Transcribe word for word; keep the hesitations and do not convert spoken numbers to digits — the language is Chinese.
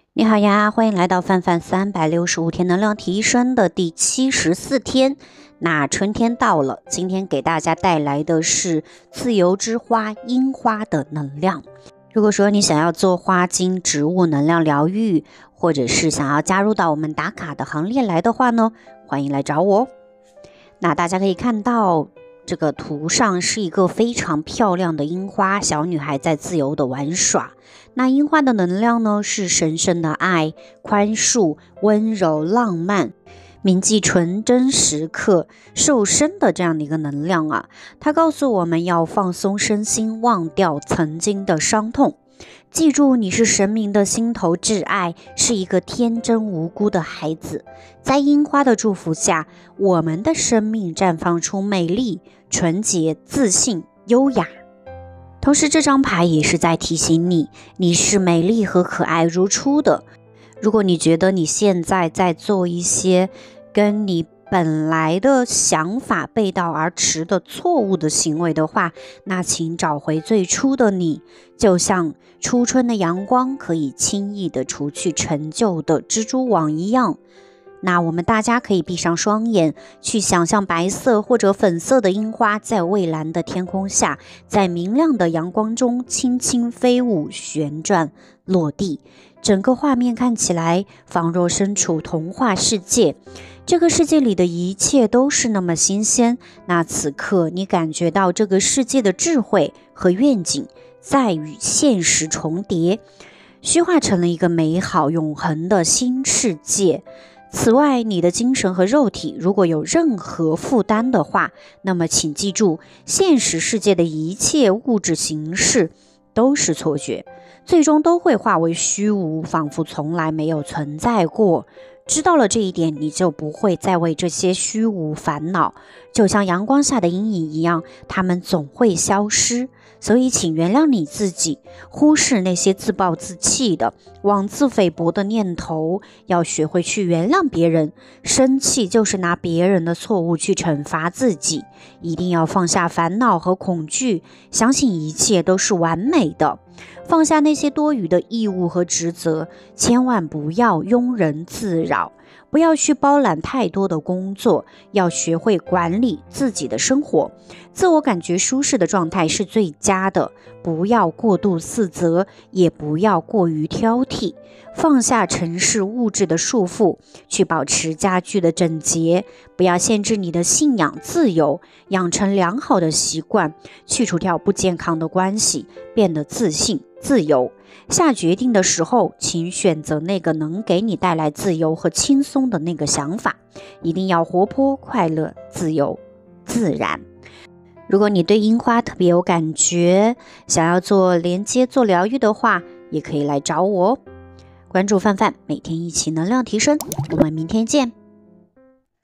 你好呀，欢迎来到范范三百六十五天能量提升的第七十四天。那春天到了，今天给大家带来的是自由之花樱花的能量。如果说你想要做花精植物能量疗愈，或者是想要加入到我们打卡的行列来的话呢，欢迎来找我。那大家可以看到这个图上是一个非常漂亮的樱花，小女孩在自由的玩耍。那樱花的能量呢，是神圣的爱、宽恕、温柔、浪漫，铭记纯真时刻、瘦身的这样的一个能量啊。它告诉我们要放松身心，忘掉曾经的伤痛。记住，你是神明的心头挚爱，是一个天真无辜的孩子。在樱花的祝福下，我们的生命绽放出美丽、纯洁、自信、优雅。同时，这张牌也是在提醒你，你是美丽和可爱如初的。如果你觉得你现在在做一些跟你本来的想法背道而驰的错误的行为的话，那请找回最初的你，就像初春的阳光可以轻易的除去陈旧的蜘蛛网一样。那我们大家可以闭上双眼，去想象白色或者粉色的樱花在蔚蓝的天空下，在明亮的阳光中轻轻飞舞、旋转、落地。整个画面看起来仿若身处童话世界，这个世界里的一切都是那么新鲜。那此刻你感觉到这个世界的智慧和愿景在与现实重叠，虚化成了一个美好永恒的新世界。此外，你的精神和肉体如果有任何负担的话，那么请记住，现实世界的一切物质形式都是错觉，最终都会化为虚无，仿佛从来没有存在过。知道了这一点，你就不会再为这些虚无烦恼，就像阳光下的阴影一样，它们总会消失。所以请原谅你自己，忽视那些自暴自弃的妄自菲薄的念头，要学会去原谅别人。生气就是拿别人的错误去惩罚自己，一定要放下烦恼和恐惧，相信一切都是完美的。放下那些多余的义务和职责，千万不要庸人自扰，不要去包揽太多的工作，要学会管理自己的生活。自我感觉舒适的状态是最佳的，不要过度自责，也不要过于挑剔。放下尘世物质的束缚，去保持家具的整洁，不要限制你的信仰自由，养成良好的习惯，去除掉不健康的关系，变得自信自由。下决定的时候，请选择那个能给你带来自由和轻松的那个想法，一定要活泼、快乐、自由、自然。如果你对樱花特别有感觉，想要做连接、做疗愈的话，也可以来找我哦。关注范范，每天一起能量提升，我们明天见。